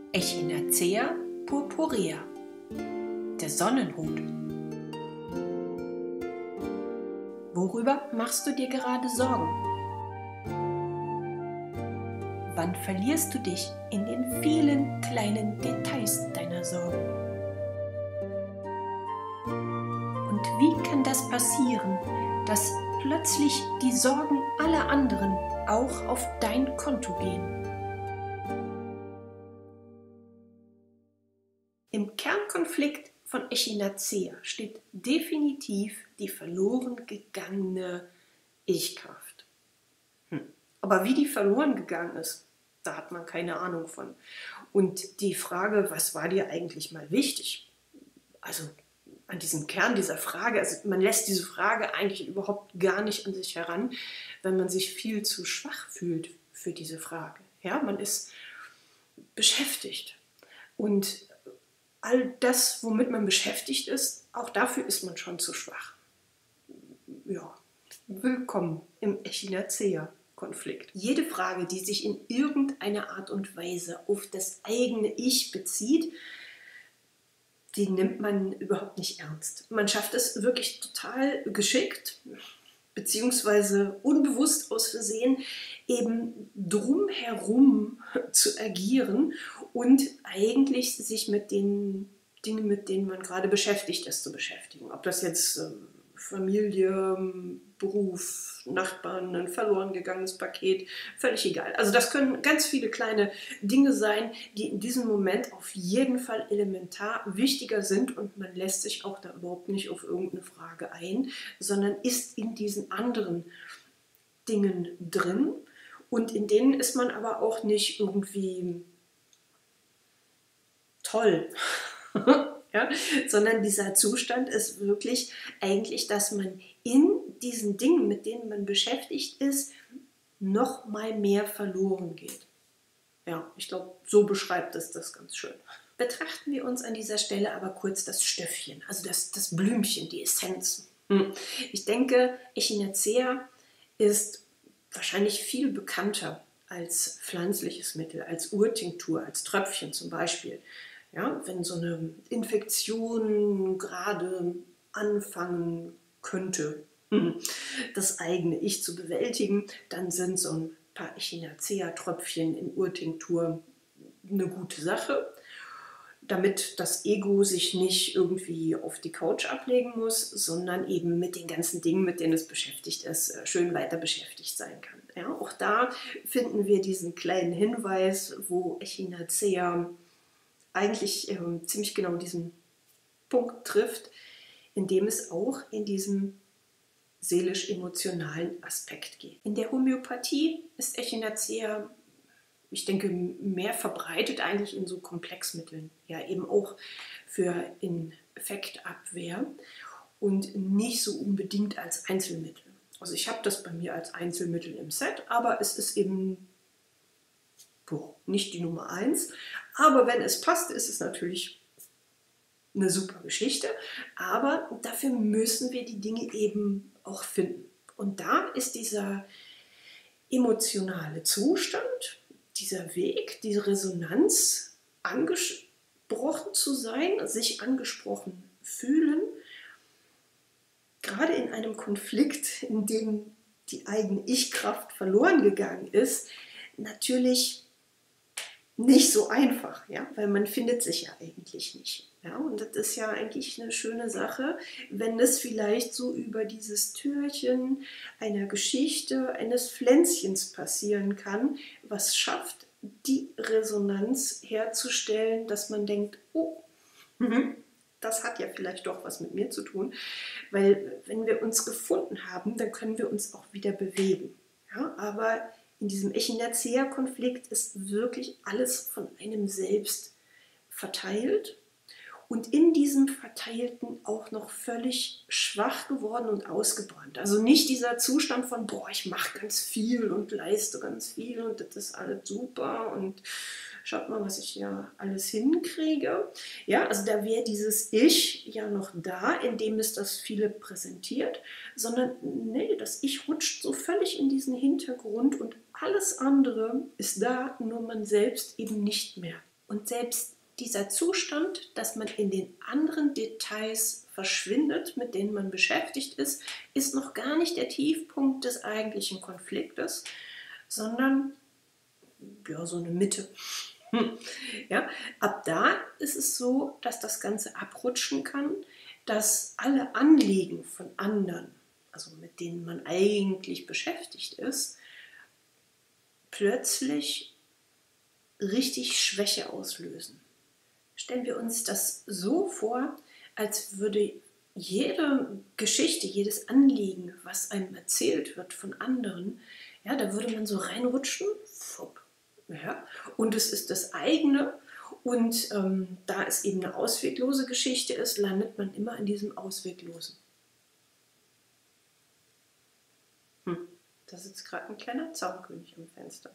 Echinacea purpurea, der Sonnenhut. Worüber machst du dir gerade Sorgen? Wann verlierst du dich in den vielen kleinen Details deiner Sorgen? Und wie kann das passieren, dass plötzlich die Sorgen aller anderen auch auf dein Konto gehen? Im Kernkonflikt von Echinacea steht definitiv die verloren gegangene Ich-Kraft. Aber wie die verloren gegangen ist, da hat man keine Ahnung von. Und die Frage, was war dir eigentlich mal wichtig? Also an diesem Kern dieser Frage, also man lässt diese Frage eigentlich überhaupt gar nicht an sich heran, wenn man sich viel zu schwach fühlt für diese Frage. Ja, man ist beschäftigt. Und all das, womit man beschäftigt ist, auch dafür ist man schon zu schwach. Ja, willkommen im Echinacea-Konflikt. Jede Frage, die sich in irgendeiner Art und Weise auf das eigene Ich bezieht, die nimmt man überhaupt nicht ernst. Man schafft es wirklich total geschickt, beziehungsweise unbewusst aus Versehen, eben drumherum zu agieren und eigentlich sich mit den Dingen, mit denen man gerade beschäftigt ist, zu beschäftigen. Ob das jetzt Familie, Beruf, Nachbarn, ein verloren gegangenes Paket, völlig egal. Also das können ganz viele kleine Dinge sein, die in diesem Moment auf jeden Fall elementar wichtiger sind und man lässt sich auch da überhaupt nicht auf irgendeine Frage ein, sondern ist in diesen anderen Dingen drin und in denen ist man aber auch nicht irgendwie toll. Ja, sondern dieser Zustand ist wirklich eigentlich, dass man in diesen Dingen, mit denen man beschäftigt ist, noch mal mehr verloren geht. Ja, ich glaube, so beschreibt es das ganz schön. Betrachten wir uns an dieser Stelle aber kurz das Stöffchen, also das Blümchen, die Essenz. Ich denke, Echinacea ist wahrscheinlich viel bekannter als pflanzliches Mittel, als Urtinktur, als Tröpfchen zum Beispiel. Ja, wenn so eine Infektion gerade anfangen könnte, das eigene Ich zu bewältigen, dann sind so ein paar Echinacea-Tröpfchen in Urtinktur eine gute Sache, damit das Ego sich nicht irgendwie auf die Couch ablegen muss, sondern eben mit den ganzen Dingen, mit denen es beschäftigt ist, schön weiter beschäftigt sein kann. Ja, auch da finden wir diesen kleinen Hinweis, wo Echinacea eigentlich ziemlich genau diesen Punkt trifft, in dem es auch in diesem seelisch-emotionalen Aspekt geht. In der Homöopathie ist Echinacea, ich denke, mehr verbreitet eigentlich in so Komplexmitteln, ja eben auch für Infektabwehr und nicht so unbedingt als Einzelmittel. Also ich habe das bei mir als Einzelmittel im Set, aber es ist eben nicht die Nummer 1, aber wenn es passt, ist es natürlich eine super Geschichte, aber dafür müssen wir die Dinge eben auch finden. Und da ist dieser emotionale Zustand, dieser Weg, diese Resonanz, angesprochen zu sein, sich angesprochen fühlen, gerade in einem Konflikt, in dem die eigene Ich-Kraft verloren gegangen ist, natürlich nicht so einfach, ja, weil man findet sich ja eigentlich nicht. Ja, und das ist ja eigentlich eine schöne Sache, wenn es vielleicht so über dieses Türchen einer Geschichte, eines Pflänzchens passieren kann, was schafft, die Resonanz herzustellen, dass man denkt, oh, das hat ja vielleicht doch was mit mir zu tun, weil wenn wir uns gefunden haben, dann können wir uns auch wieder bewegen. Ja, aber in diesem Echinacea-Konflikt ist wirklich alles von einem selbst verteilt und in diesem Verteilten auch noch völlig schwach geworden und ausgebrannt. Also nicht dieser Zustand von, boah, ich mache ganz viel und leiste ganz viel und das ist alles super und schaut mal, was ich ja alles hinkriege. Ja, also da wäre dieses Ich ja noch da, indem es das viele präsentiert, sondern nee, das Ich rutscht so völlig in diesen Hintergrund und alles andere ist da, nur man selbst eben nicht mehr. Und selbst dieser Zustand, dass man in den anderen Details verschwindet, mit denen man beschäftigt ist, ist noch gar nicht der Tiefpunkt des eigentlichen Konfliktes, sondern ja, so eine Mitte. Ja, ab da ist es so, dass das Ganze abrutschen kann, dass alle Anliegen von anderen, also mit denen man eigentlich beschäftigt ist, plötzlich richtig Schwäche auslösen. Stellen wir uns das so vor, als würde jede Geschichte, jedes Anliegen, was einem erzählt wird von anderen, ja, da würde man so reinrutschen, ja, und es ist das eigene. Und da es eben eine ausweglose Geschichte ist, landet man immer in diesem Ausweglosen. Da sitzt gerade ein kleiner Zaunkönig am Fenster.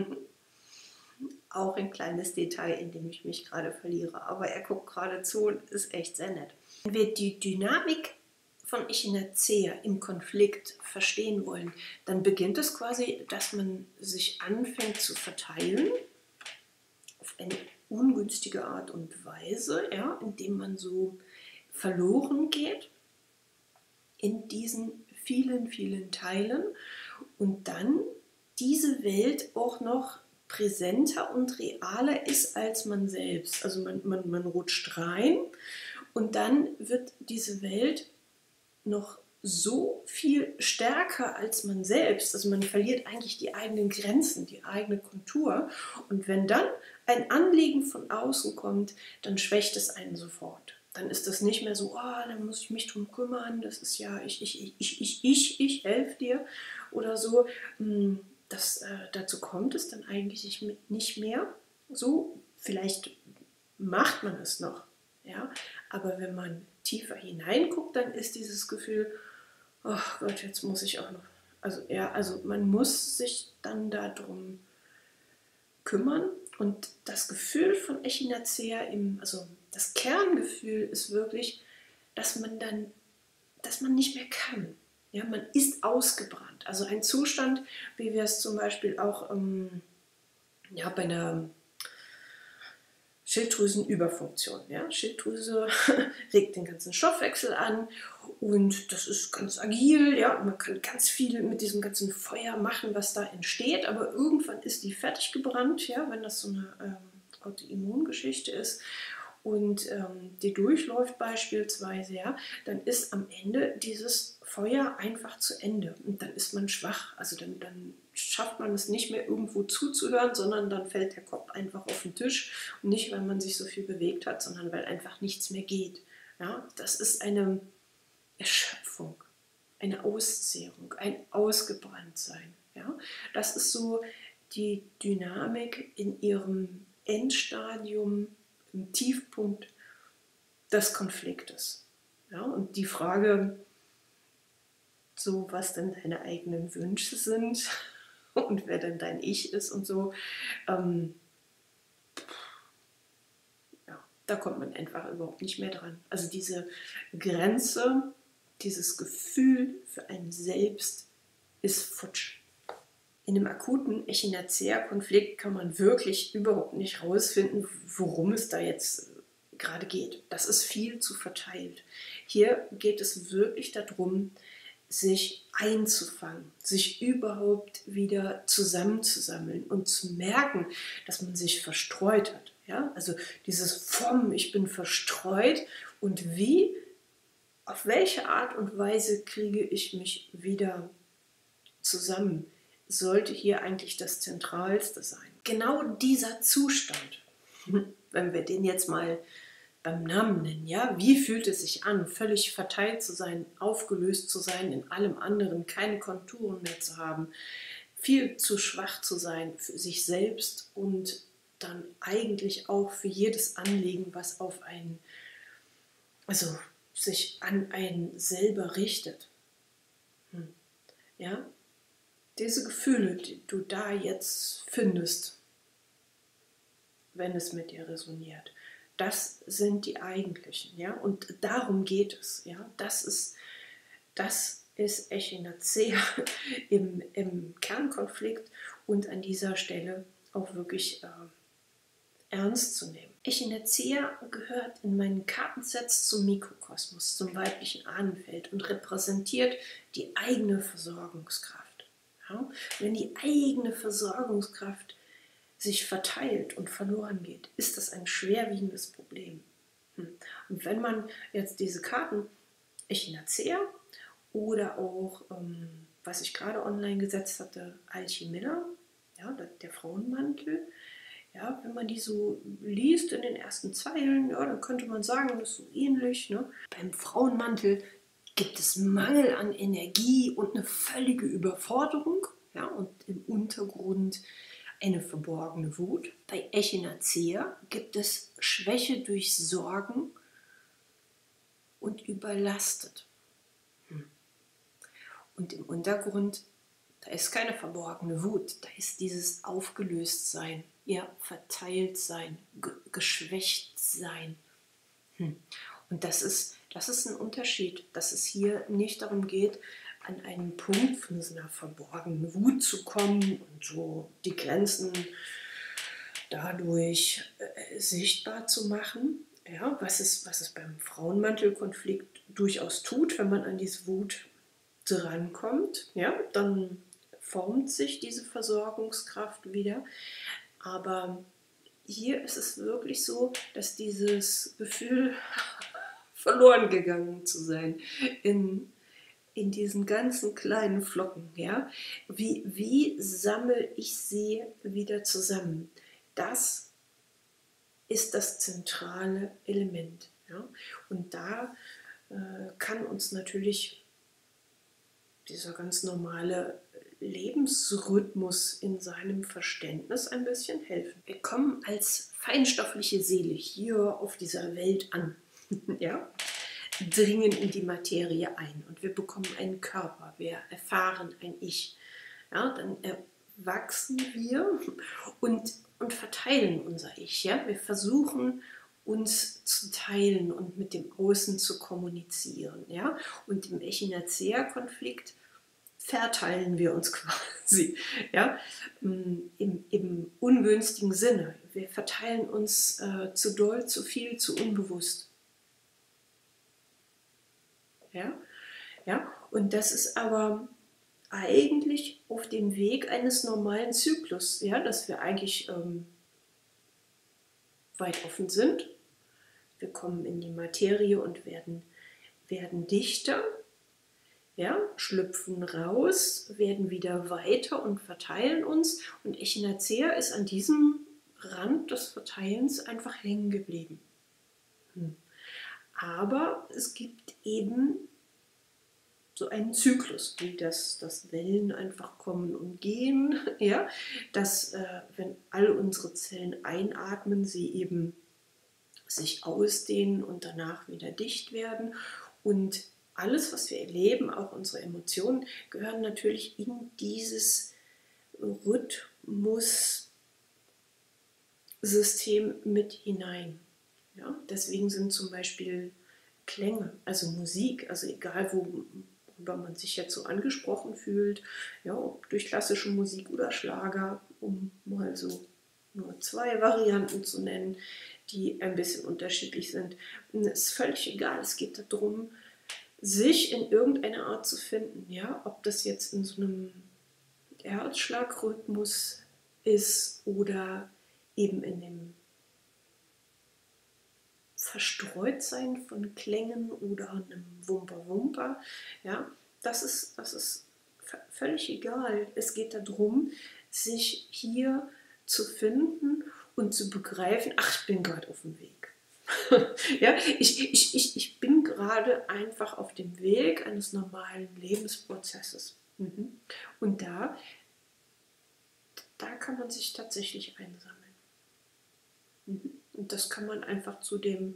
Auch ein kleines Detail, in dem ich mich gerade verliere. Aber er guckt gerade zu und ist echt sehr nett. Wenn wir die Dynamik von Echinacea im Konflikt verstehen wollen, dann beginnt es quasi, dass man sich anfängt zu verteilen auf eine ungünstige Art und Weise, ja, indem man so verloren geht in diesen vielen, vielen Teilen und dann diese Welt auch noch präsenter und realer ist als man selbst. Also man rutscht rein und dann wird diese Welt noch so viel stärker als man selbst. Also man verliert eigentlich die eigenen Grenzen, die eigene Kontur. Und wenn dann ein Anliegen von außen kommt, dann schwächt es einen sofort. Dann ist das nicht mehr so, oh, dann muss ich mich drum kümmern, das ist ja, ich helfe dir oder so. Dazu kommt es dann eigentlich nicht mehr. So, vielleicht macht man es noch, ja, aber wenn man tiefer hineinguckt, dann ist dieses Gefühl, oh Gott, jetzt muss ich auch noch, also man muss sich dann darum kümmern und das Gefühl von Echinacea, also das Kerngefühl ist wirklich, dass man nicht mehr kann. Ja, man ist ausgebrannt. Also ein Zustand, wie wir es zum Beispiel auch ja, bei einer Schilddrüsenüberfunktion. Ja? Schilddrüse regt den ganzen Stoffwechsel an und das ist ganz agil. Ja? Man kann ganz viel mit diesem ganzen Feuer machen, was da entsteht, aber irgendwann ist die fertig gebrannt, ja? Wenn das so eine Autoimmungeschichte ist und die durchläuft beispielsweise, ja, dann ist am Ende dieses Feuer einfach zu Ende und dann ist man schwach. Also dann schafft man es nicht mehr irgendwo zuzuhören, sondern dann fällt der Kopf einfach auf den Tisch und nicht, weil man sich so viel bewegt hat, sondern weil einfach nichts mehr geht. Ja, das ist eine Erschöpfung, eine Auszehrung, ein Ausgebranntsein. Ja, das ist so die Dynamik in ihrem Endstadium, im Tiefpunkt des Konfliktes. Ja, und die Frage, so was denn deine eigenen Wünsche sind und wer denn dein Ich ist und so, ja, da kommt man einfach überhaupt nicht mehr dran. Also diese Grenze, dieses Gefühl für einen selbst ist futsch. In einem akuten Echinacea-Konflikt kann man wirklich überhaupt nicht rausfinden, worum es da jetzt gerade geht. Das ist viel zu verteilt. Hier geht es wirklich darum, sich einzufangen, sich überhaupt wieder zusammenzusammeln und zu merken, dass man sich verstreut hat. Ja? Also dieses ich bin verstreut und wie, auf welche Art und Weise kriege ich mich wieder zusammen, sollte hier eigentlich das Zentralste sein. Genau dieser Zustand, wenn wir den jetzt mal beim Namen nennen, ja, wie fühlt es sich an, völlig verteilt zu sein, aufgelöst zu sein, in allem anderen keine Konturen mehr zu haben, viel zu schwach zu sein für sich selbst und dann eigentlich auch für jedes Anliegen, was auf einen, also sich an einen selber richtet. Ja, diese Gefühle, die du da jetzt findest, wenn es mit dir resoniert, das sind die eigentlichen, ja, und darum geht es, ja, das ist Echinacea im Kernkonflikt und an dieser Stelle auch wirklich ernst zu nehmen. Echinacea gehört in meinen Kartensets zum Mikrokosmos, zum weiblichen Ahnenfeld und repräsentiert die eigene Versorgungskraft. Ja? Wenn die eigene Versorgungskraft sich verteilt und verloren geht, ist das ein schwerwiegendes Problem. Und wenn man jetzt diese Karten Echinacea oder auch, was ich gerade online gesetzt hatte, Alchemilla, ja, der Frauenmantel, ja, wenn man die so liest in den ersten Zeilen, ja, dann könnte man sagen, das ist so ähnlich. Ne? Beim Frauenmantel gibt es Mangel an Energie und eine völlige Überforderung. Ja, und im Untergrund eine verborgene Wut. Bei Echinacea gibt es Schwäche durch Sorgen und überlastet. Und im Untergrund, da ist keine verborgene Wut, da ist dieses Aufgelöstsein, ja, Verteiltsein, Geschwächtsein. Und das ist ein Unterschied, dass es hier nicht darum geht, an einen Punkt von so einer verborgenen Wut zu kommen und so die Grenzen dadurch sichtbar zu machen. Ja, was es beim Frauenmantelkonflikt durchaus tut, wenn man an diese Wut drankommt, ja, dann formt sich diese Versorgungskraft wieder. Aber hier ist es wirklich so, dass dieses Gefühl verloren gegangen zu sein in diesen ganzen kleinen Flocken, ja, wie sammle ich sie wieder zusammen? Das ist das zentrale Element, ja, und da kann uns natürlich dieser ganz normale Lebensrhythmus in seinem Verständnis ein bisschen helfen. Wir kommen als feinstoffliche Seele hier auf dieser Welt an, ja, dringen in die Materie ein und wir bekommen einen Körper, wir erfahren ein Ich. Ja, dann wachsen wir und verteilen unser Ich. Ja? Wir versuchen uns zu teilen und mit dem Außen zu kommunizieren. Ja? Und im Echinacea-Konflikt verteilen wir uns quasi, ja? Im ungünstigen Sinne. Wir verteilen uns zu doll, zu viel, zu unbewusst. Ja? Ja? Und das ist aber eigentlich auf dem Weg eines normalen Zyklus, ja? Dass wir eigentlich weit offen sind. Wir kommen in die Materie und werden dichter, ja? Schlüpfen raus, werden wieder weiter und verteilen uns. Und Echinacea ist an diesem Rand des Verteilens einfach hängen geblieben. Aber es gibt eben so einen Zyklus, wie dass Wellen einfach kommen und gehen, ja? Dass, wenn all unsere Zellen einatmen, sie eben sich ausdehnen und danach wieder dicht werden. Und alles, was wir erleben, auch unsere Emotionen, gehören natürlich in dieses Rhythmussystem mit hinein. Ja? Deswegen sind zum Beispiel Klänge, also Musik, also egal worüber man sich jetzt so angesprochen fühlt, ja, ob durch klassische Musik oder Schlager, um mal so nur 2 Varianten zu nennen, die ein bisschen unterschiedlich sind. Und es ist völlig egal, es geht darum, sich in irgendeiner Art zu finden, ja, ob das jetzt in so einem Herzschlagrhythmus ist oder eben in dem Verstreutsein von Klängen oder einem Wumper-Wumper, ja, das ist völlig egal. Es geht darum, sich hier zu finden und zu begreifen, ach, ich bin gerade auf dem Weg. Ja, ich bin gerade einfach auf dem Weg eines normalen Lebensprozesses. Und da kann man sich tatsächlich einsammeln. Und das kann man einfach zu dem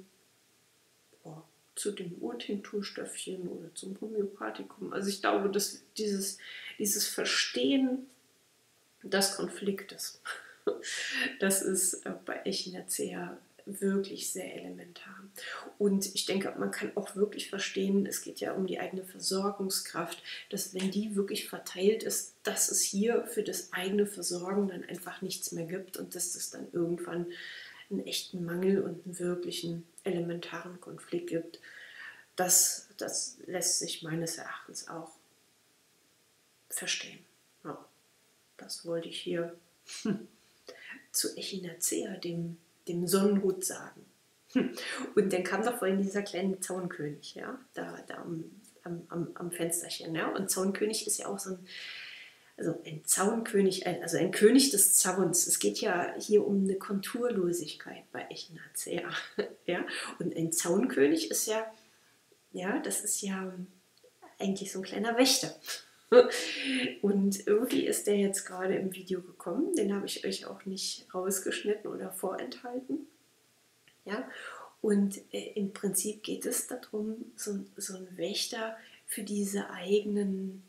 Urtinkturstöffchen oder zum Homöopathikum. Also ich glaube, dass dieses Verstehen des Konfliktes, das ist bei Echinacea wirklich sehr elementar. Und ich denke, man kann auch wirklich verstehen, es geht ja um die eigene Versorgungskraft, dass wenn die wirklich verteilt ist, dass es hier für das eigene Versorgen dann einfach nichts mehr gibt und dass das dann irgendwann einen echten Mangel und einen wirklichen elementaren Konflikt gibt. Das lässt sich meines Erachtens auch verstehen. Ja, das wollte ich hier zu Echinacea, dem Sonnenhut, sagen. Und dann kam doch vorhin dieser kleine Zaunkönig, ja, da am Fensterchen. Ja? Und Zaunkönig ist ja auch so ein Zaunkönig, also ein König des Zauns. Es geht ja hier um eine Konturlosigkeit bei Echinacea. Ja? Und ein Zaunkönig ist das ist ja eigentlich so ein kleiner Wächter. Und irgendwie ist der jetzt gerade im Video gekommen. Den habe ich euch auch nicht rausgeschnitten oder vorenthalten. Ja? Und im Prinzip geht es darum, so ein Wächter für diese eigenen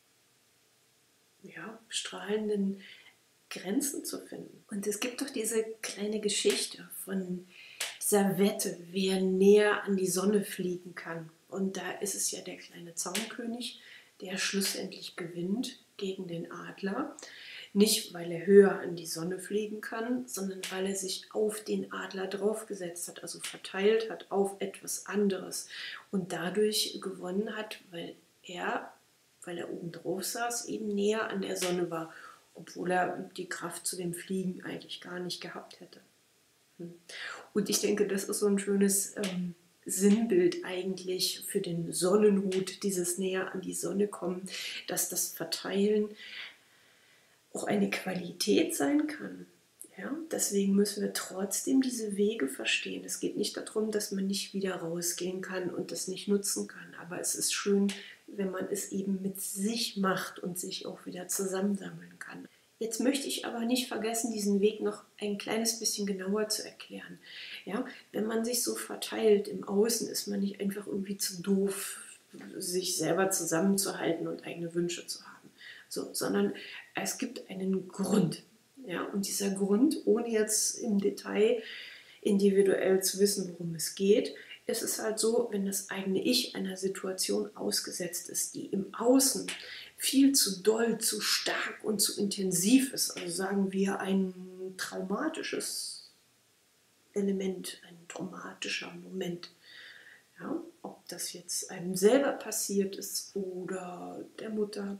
strahlenden Grenzen zu finden. Und es gibt doch diese kleine Geschichte von dieser Wette, wer näher an die Sonne fliegen kann. Und da ist es ja der kleine Zaunkönig, der schlussendlich gewinnt gegen den Adler. Nicht, weil er höher an die Sonne fliegen kann, sondern weil er sich auf den Adler draufgesetzt hat, also verteilt hat auf etwas anderes und dadurch gewonnen hat, weil er oben drauf saß, eben näher an der Sonne war, obwohl er die Kraft zu dem Fliegen eigentlich gar nicht gehabt hätte. Und ich denke, das ist so ein schönes Sinnbild eigentlich für den Sonnenhut, dieses näher an die Sonne kommen, dass das Verteilen auch eine Qualität sein kann. Ja? Deswegen müssen wir trotzdem diese Wege verstehen. Es geht nicht darum, dass man nicht wieder rausgehen kann und das nicht nutzen kann, aber es ist schön, wenn man es eben mit sich macht und sich auch wieder zusammensammeln kann. Jetzt möchte ich aber nicht vergessen, diesen Weg noch ein kleines bisschen genauer zu erklären. Ja? Wenn man sich so verteilt im Außen, ist man nicht einfach irgendwie zu doof, sich selber zusammenzuhalten und eigene Wünsche zu haben. Sondern es gibt einen Grund. Ja? Und dieser Grund, ohne jetzt im Detail individuell zu wissen, worum es geht, es ist halt so, wenn das eigene Ich einer Situation ausgesetzt ist, die im Außen viel zu doll, zu stark und zu intensiv ist, also sagen wir ein traumatisches Element, ein traumatischer Moment. Ja? Ob das jetzt einem selber passiert ist oder der Mutter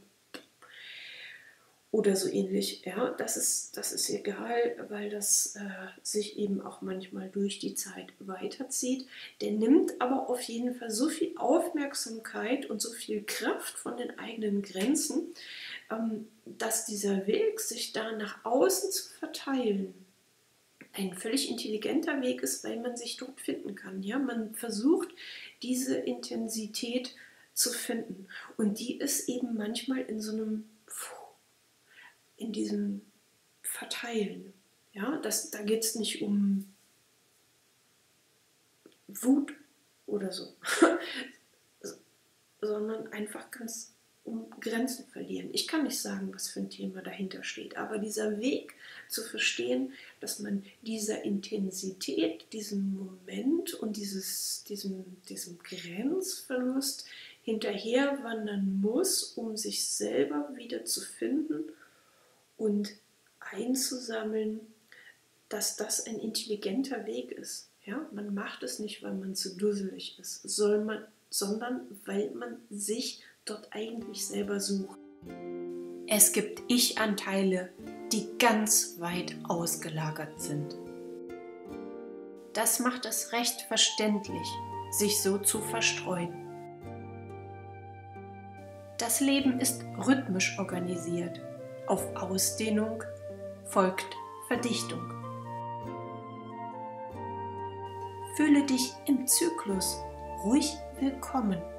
oder so ähnlich, ja, das ist egal, weil das sich eben auch manchmal durch die Zeit weiterzieht. Der nimmt aber auf jeden Fall so viel Aufmerksamkeit und so viel Kraft von den eigenen Grenzen, dass dieser Weg, sich da nach außen zu verteilen, ein völlig intelligenter Weg ist, weil man sich dort finden kann. Ja? Man versucht, diese Intensität zu finden. Und die ist eben manchmal in diesem Verteilen. Ja, da geht es nicht um Wut oder so, sondern einfach ganz um Grenzen verlieren. Ich kann nicht sagen, was für ein Thema dahinter steht, aber dieser Weg zu verstehen, dass man dieser Intensität, diesem Moment und diesem Grenzverlust hinterher wandern muss, um sich selber wieder zu finden und einzusammeln, dass das ein intelligenter Weg ist. Ja? Man macht es nicht, weil man zu dusselig ist, sondern weil man sich dort eigentlich selber sucht. Es gibt Ich-Anteile, die ganz weit ausgelagert sind. Das macht es recht verständlich, sich so zu verstreuen. Das Leben ist rhythmisch organisiert. Auf Ausdehnung folgt Verdichtung. Fühle dich im Zyklus ruhig willkommen.